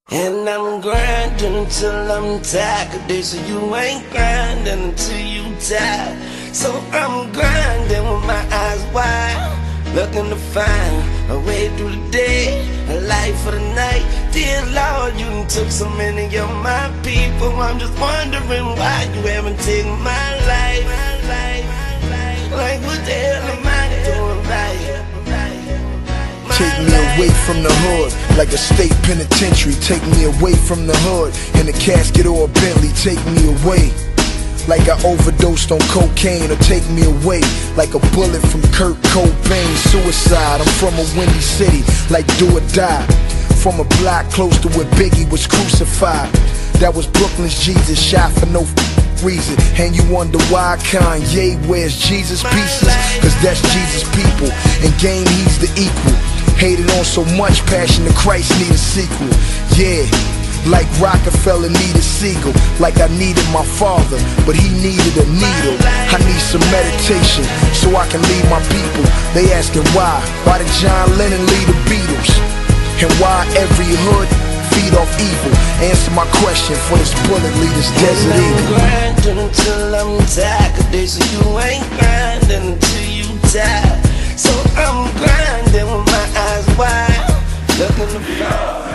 And I'm grinding until I'm tired, 'cause they say you ain't grinding until you tired. So I'm grinding with my eyes wide, looking to find a way through the day, a life for the night. Dear Lord, you done took so many of my people. I'm just wondering why you haven't taken my life. Like what the hell am I doing right? Take me away from the hood, like a state penitentiary. Take me away from the hood, in a casket or a Bentley. Take me away, like I overdosed on cocaine. Or take me away, like a bullet from Kurt Cobain. Suicide, I'm from a windy city, like do or die. From a block close to where Biggie was crucified. That was Brooklyn's Jesus, shot for no reason. And you wonder why Kanye wears Jesus pieces? Cause that's Jesus' people, and game he's the equal. Hated on so much, Passion of Christ need a sequel. Yeah, like Rockefeller needed Siegel. Like I needed my father, but he needed a needle. I need some meditation, so I can lead my people. They asking why did John Lennon lead the Beatles? And why every hood feed off evil? Answer my question for this bullet lead this desert eagle. I'm grinding until I'm tired, 'cause they say you ain't grinding until you tired. So I'm grinding with my eyes wide, looking to find